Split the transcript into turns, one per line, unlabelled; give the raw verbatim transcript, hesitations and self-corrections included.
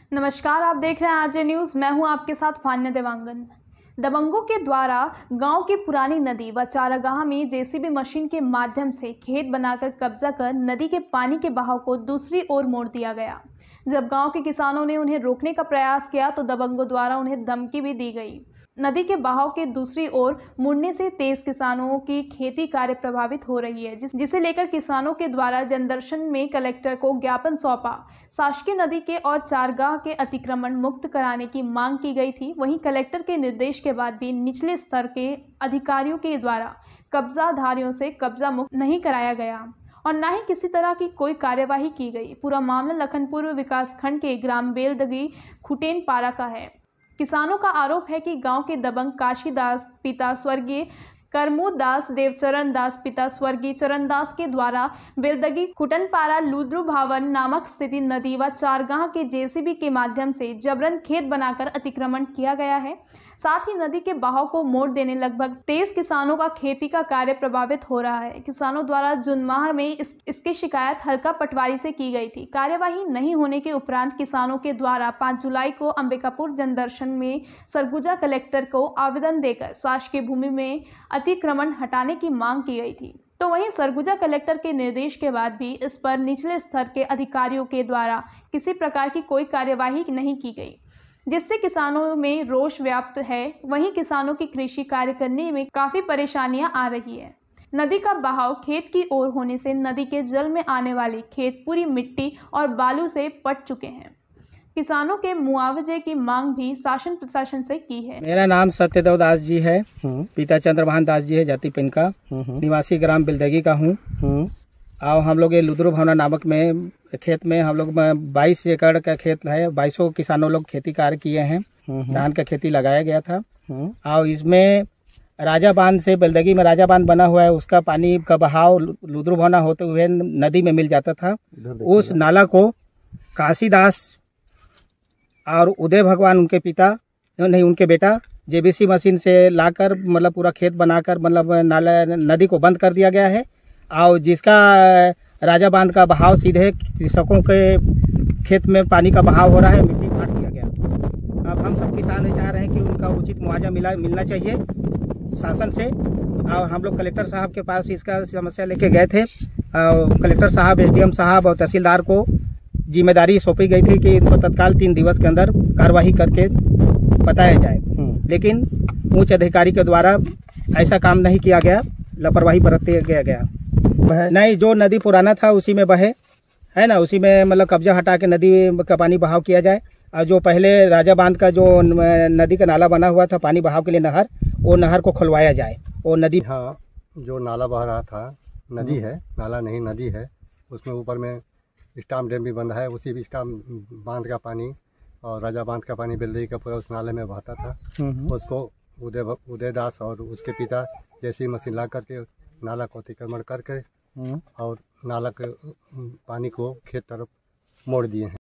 नमस्कार, आप देख रहे हैं आरजे न्यूज। मैं हूं आपके साथ फान्या देवांगन। दबंगों के द्वारा गांव की पुरानी नदी व चारागाह में जेसीबी मशीन के माध्यम से खेत बनाकर कब्जा कर नदी के पानी के बहाव को दूसरी ओर मोड़ दिया गया। जब गांव के किसानों ने उन्हें रोकने का प्रयास किया तो दबंगों द्वारा उन्हें धमकी भी दी गई। नदी के बहाव के दूसरी ओर मुड़ने से तेज किसानों की खेती कार्य प्रभावित हो रही है, जिस, जिसे लेकर किसानों के द्वारा जनदर्शन में कलेक्टर को ज्ञापन सौंपा। शासकीय नदी के और चारागाह के अतिक्रमण मुक्त कराने की मांग की गई थी। वहीं कलेक्टर के निर्देश के बाद भी निचले स्तर के अधिकारियों के द्वारा कब्जाधारियों से कब्जा मुक्त नहीं कराया गया और न ही किसी तरह की कोई कार्यवाही की गई। पूरा मामला लखनपुर विकास खंड के ग्राम बेलदगी खुटेन पारा का है। किसानों का आरोप है कि गांव के दबंग काशीदास पिता स्वर्गीय करमूद दास, देवचरण दास पिता स्वर्गीय चरण दास के द्वारा बेलदगी खुटनपारा लुद्रु भावन नामक स्थित नदी व चारागाह के जेसीबी के माध्यम से जबरन खेत बनाकर अतिक्रमण किया गया है। साथ ही नदी के बहाव को मोड़ देने लगभग तेईस किसानों का खेती का कार्य प्रभावित हो रहा है। किसानों द्वारा जून माह में इस, इसकी शिकायत हल्का पटवारी से की गई थी। कार्यवाही नहीं होने के उपरांत किसानों के द्वारा पाँच जुलाई को अंबिकापुर जनदर्शन में सरगुजा कलेक्टर को आवेदन देकर शासकीय भूमि में अतिक्रमण हटाने की मांग की गई थी। तो वहीं सरगुजा कलेक्टर के निर्देश के बाद भी इस पर निचले स्तर के अधिकारियों के द्वारा किसी प्रकार की कोई कार्यवाही नहीं की गई, जिससे किसानों में रोष व्याप्त है। वहीं किसानों की कृषि कार्य करने में काफी परेशानियां आ रही है। नदी का बहाव खेत की ओर होने से नदी के जल में आने वाले खेत पूरी मिट्टी और बालू से पट चुके हैं। किसानों के मुआवजे की मांग भी शासन प्रशासन से की है।
मेरा नाम सत्यदेव दास जी है, पिता चंद्रभान दास जी है, जाति पिन का, निवासी ग्राम बेलदगी का हूँ। और हम लोग ये लुद्रु भवना नामक में खेत में हम लोग बाईस एकड़ का खेत है। बाईसों किसानों लोग खेती कार्य किए हैं। धान का खेती लगाया गया था और इसमें राजा बांध से बेलदगी में राजा बांध बना हुआ है, उसका पानी का बहाव लुद्रु भवना होते हुए नदी में मिल जाता था। उस नाला को काशीदास और उदय भगवान उनके पिता नहीं उनके बेटा जेबीसी मशीन से लाकर मतलब पूरा खेत बनाकर मतलब नाला नदी को बंद कर दिया गया है। और जिसका राजा बांध का बहाव सीधे कृषकों के खेत में पानी का बहाव हो रहा है, मिट्टी काट दिया गया। अब हम सब किसान चाह रहे हैं कि उनका उचित मुआवजा मिला मिलना चाहिए शासन से। और हम लोग कलेक्टर साहब के पास इसका समस्या लेके गए थे। और कलेक्टर साहब, एसडीएम साहब और तहसीलदार को जिम्मेदारी सौंपी गई थी कि इनको तत्काल तीन दिवस के अंदर कार्यवाही करके बताया जाए, लेकिन उच्च अधिकारी के द्वारा ऐसा काम नहीं किया गया, लापरवाही बरतते गया गया नहीं। जो नदी पुराना था उसी में बहे है ना, उसी में मतलब कब्जा हटा के नदी का पानी बहाव किया जाए। और जो पहले राजा बांध का जो नदी का नाला बना हुआ था पानी बहाव के लिए नहर, वो नहर को खुलवाया जाए। वो नदी
हाँ, जो नाला बह रहा था नदी है, नाला नहीं नदी है, उसमें ऊपर में स्टाम डैम भी बंधा है। उसी भी स्टाम बांध का पानी और राजा बांध का पानी बेलदगी का पूरा उस नाले में बहता था। उसको उदय उदय दास और उसके पिता जैसी मशीन ला करके नाला को अतिक्रमण करके और नाला के पानी को खेत तरफ मोड़ दिए हैं।